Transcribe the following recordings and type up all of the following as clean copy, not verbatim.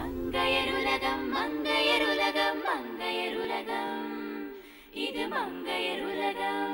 மங்கையருலகம் மங்கையருலகம் மங்கையருலகம் இது மங்கையருலகம்.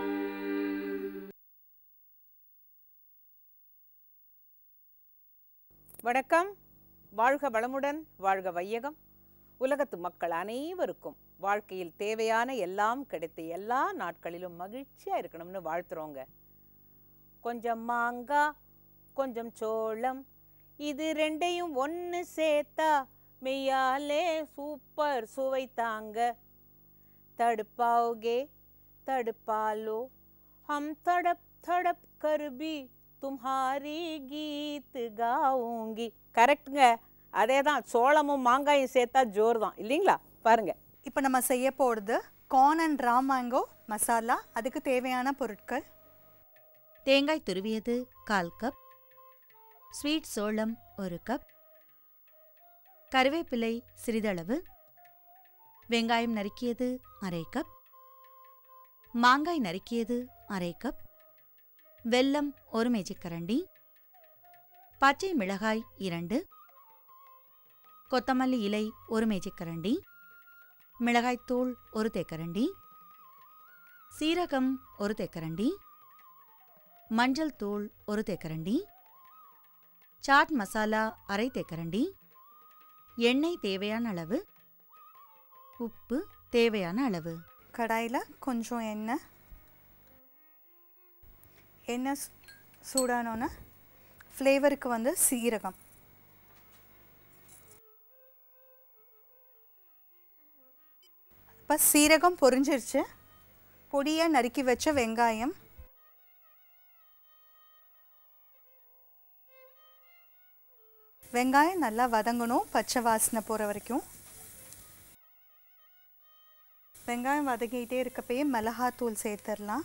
வணக்கம். வாழ்க வளமுடன், வாழ்க வையகம். உலகத்து மக்கள் அனைவருக்கும் வாழ்க்கையில் தேவையான எல்லாம் கிடைத்த எல்லா நாட்களிலும் மகிழ்ச்சியாக இருக்கணும்னு வாழ்த்துறோங்க. கொஞ்சம் மாங்காய், கொஞ்சம் சோளம், இது ரெண்டையும் ஒன்று சேர்த்தா மெய்யாலே சூப்பர் சுவை தாங்க. தடுப்பாओगे தடுப்பாலோ ஹம் தடப் தடப் கர்பி தும்ஹாரி கீத் காவுங்கி. கரெக்டுங்க, அதே தான். சோளமும் மாங்காயும் சேர்த்தா ஜோர் தான் இல்லைங்களா? பாருங்க, இப்போ நம்ம செய்ய போகிறது corn and raw mango masala. அதுக்கு தேவையான பொருட்கள்: தேங்காய் துருவியது 1/4 கப், ஸ்வீட் சோளம் 1 கப், கருவேப்பிலை சிறிதளவு, வெங்காயம் நறுக்கியது 1/2 கப், மாங்காய் நறுக்கியது 1/2 கப், வெல்லம் 1 மேஜைக்கரண்டி, பச்சை மிளகாய் 2, கொத்தமல்லி இலை 1 மேஜைக்கரண்டி, மிளகாய்த்தூள் 1 தேக்கரண்டி, சீரகம் 1 தேக்கரண்டி, மஞ்சள் தூள் 1 தேக்கரண்டி, சாட் மசாலா 1/2 தேக்கரண்டி, எண்ணெய் தேவையான அளவு, உப்பு தேவையான அளவு. கடாயில் கொஞ்சம் எண்ணெய் சூடானோன்னு ஃப்ளேவருக்கு வந்து சீரகம், இப்போ சீரகம் பொரிஞ்சிருச்சு. பொடியாக நறுக்கி வச்ச வெங்காயம், வெங்காயம் நல்லா வதங்கணும், பச்சை வாசனை போகிற வரைக்கும். வெங்காயம் வதக்கிட்டே இருக்கப்பயே மிளகாத்தூள் சேர்த்துடலாம்.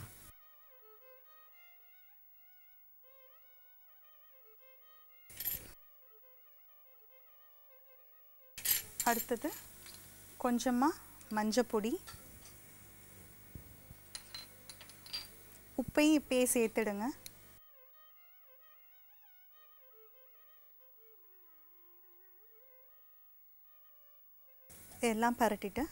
அடுத்தது கொஞ்சமாக மஞ்சப்பொடி, உப்பையும் இப்பயே சேர்த்துடுங்க. எல்லாம் பரட்டிட்டு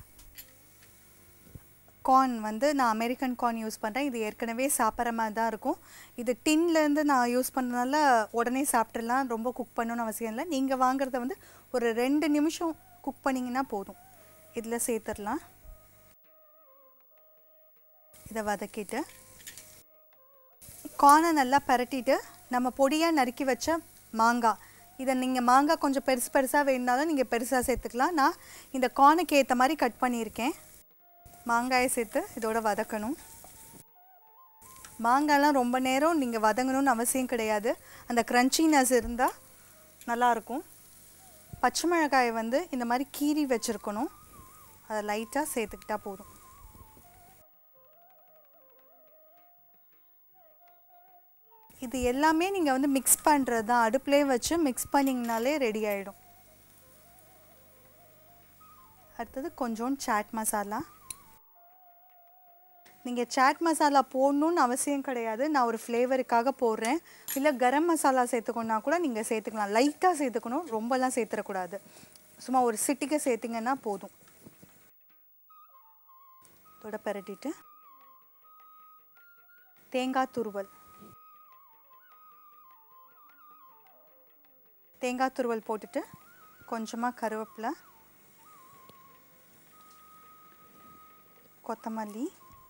கார்ன் வந்து நான் அமெரிக்கன் கார்ன் யூஸ் பண்ணுறேன். இது ஏற்கனவே சாப்பிட்ற மாதிரி தான் இருக்கும். இது டின்லேருந்து நான் யூஸ் பண்ணுறதுனால உடனே சாப்பிட்றலாம், ரொம்ப குக் பண்ணணும்னு அவசியம் இல்லை. நீங்கள் வாங்குறத வந்து ஒரு 2 நிமிஷம் குக் பண்ணிங்கன்னா போதும். இதில் சேர்த்துடலாம். இதை வதக்கிட்டு கார்னை நல்லா பரட்டிட்டு நம்ம பொடியாக நறுக்கி வச்ச மாங்காய், இதை நீங்கள் மாங்காய் கொஞ்சம் பெருசு பெருசாக வேணுனாலும் நீங்கள் பெருசாக சேர்த்துக்கலாம். நான் இந்த கார்னுக்கு ஏற்ற மாதிரி கட் பண்ணியிருக்கேன். மாங்காயை சேர்த்து இதோட வதக்கணும். மாங்காய்லாம் ரொம்ப நேரம் நீங்கள் வதங்கணும்னு அவசியம் கிடையாது. அந்த க்ரன்ச்சினஸ் இருந்தால் நல்லாயிருக்கும். பச்சை மிளகாயை வந்து இந்த மாதிரி கீறி வச்சுருக்கணும். அதை லைட்டாக சேர்த்துக்கிட்டா போதும். இது எல்லாமே நீங்கள் வந்து மிக்ஸ் பண்ணுறது தான். அடுப்புலேயே வச்சு மிக்ஸ் பண்ணிங்கனாலே ரெடி ஆகிடும். அடுத்தது கொஞ்சோண்டு சாட் மசாலா. நீங்கள் சாட் மசாலா போடணுன்னு அவசியம் கிடையாது, நான் ஒரு ஃப்ளேவருக்காக போடுறேன். இல்லை கரம் மசாலா சேர்த்துக்கணுன்னா கூட நீங்கள் சேர்த்துக்கலாம். லைட்டாக சேர்த்துக்கணும், ரொம்பலாம் சேர்த்துடக்கூடாது. சும்மா ஒரு சிட்டிக்கை சேர்த்திங்கன்னா போதும். இதோட பரட்டிட்டு தேங்காய் துருவல், தேங்காய் துருவல் போட்டுட்டு கொஞ்சமாக கருவேப்பிலை, கொத்தமல்லி,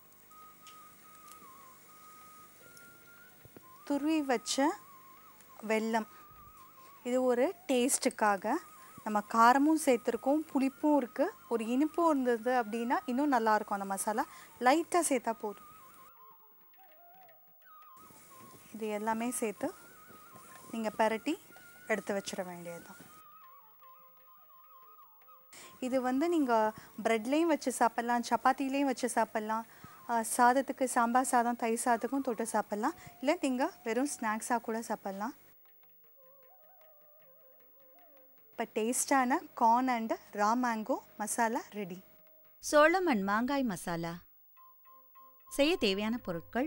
துருவி வச்ச வெல்லம். இது ஒரு டேஸ்ட்டுக்காக. நம்ம காரமும் சேர்த்துருக்கோம், புளிப்பும் இருக்குது, ஒரு இனிப்பும் இருந்தது அப்படின்னா இன்னும் நல்லாயிருக்கும். அந்த மசாலா லைட்டாக சேர்த்தா போதும். இது எல்லாமே சேர்த்து நீங்கள் பரட்டி எடுத்து வச்சிட வேண்டியது தான். இது வந்து நீங்கள் ப்ரெட்லேயும் வச்சு சாப்பிட்லாம், சப்பாத்திலையும் வச்சு சாப்பிட்லாம், சாதத்துக்கு சாம்பார் சாதம் தயிர் சாதத்துக்கும் தொட்டு சாப்பிட்லாம். இல்லை நீங்கள் வெறும் ஸ்நாக்ஸாக கூட சாப்பிட்லாம். இப்போ டேஸ்டான corn and raw mango masala ready. சோளம் அண்ட் மாங்காய் மசாலா செய்ய தேவையான பொருட்கள்: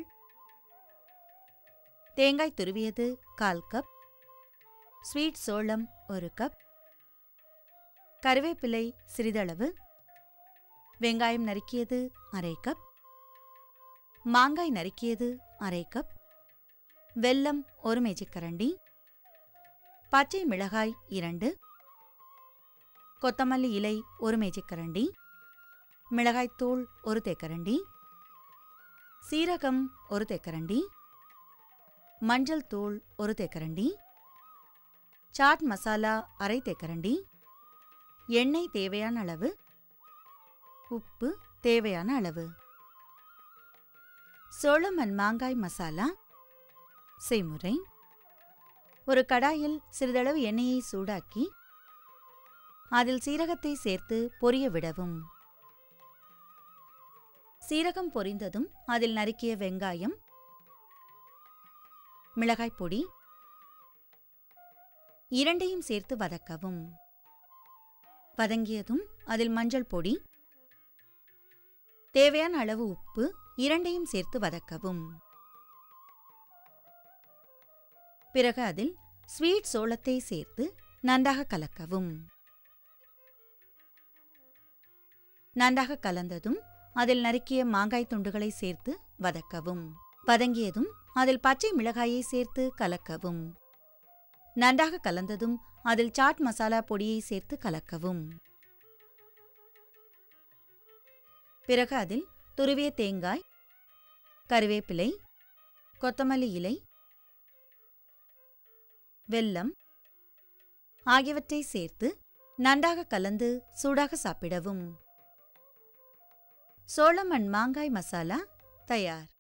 தேங்காய் துருவியது 1/4 கப், ஸ்வீட் சோளம் 1 கப், கருவேப்பிலை சிறிதளவு, வெங்காயம் நறுக்கியது அரை கப், மாங்காய் நறுக்கியது அரை கப், வெல்லம் 1 மேஜைக்கரண்டி, பச்சை மிளகாய் 2, கொத்தமல்லி இலை 1 மேஜைக்கரண்டி, மிளகாய்த்தூள் 1 தேக்கரண்டி, சீரகம் 1 தேக்கரண்டி, மஞ்சள் தூள் 1 தேக்கரண்டி, சாட் மசாலா அரை தேக்கரண்டி, எண்ணெய் தேவையான அளவு, உப்பு தேவையான அளவு. சோளம் அண்ட் மாங்காய் மசாலா செய்முறை: ஒரு கடாயில் சிறிதளவு எண்ணெயை சூடாக்கி அதில் சீரகத்தை சேர்த்து பொரிய விடவும். சீரகம் பொரிந்ததும் அதில் நறுக்கிய வெங்காயம், மிளகாய் பொடி இரண்டையும் சேர்த்து வதக்கவும். வதங்கியதும் அதில் மஞ்சள் பொடி, தேவையான அளவு உப்பு இரண்டையும் சேர்த்து வதக்கவும். பிறகு அதில் ஸ்வீட் சோளத்தை சேர்த்து நன்றாக கலக்கவும். நன்றாக கலந்ததும் அதில் நறுக்கிய மாங்காய் துண்டுகளை சேர்த்து வதக்கவும். வதங்கியதும் அதில் பச்சை மிளகாயை சேர்த்து கலக்கவும். நன்றாக கலந்ததும் அதில் சாட் மசாலா பொடியை சேர்த்து கலக்கவும். பிறகு அதில் துருவிய தேங்காய், கருவேப்பிலை, கொத்தமல்லி இலை, வெல்லம் ஆகியவற்றை சேர்த்து நன்றாக கலந்து சூடாக சாப்பிடவும். சோளம் அண்ட் மாங்காய் மசாலா தயார்.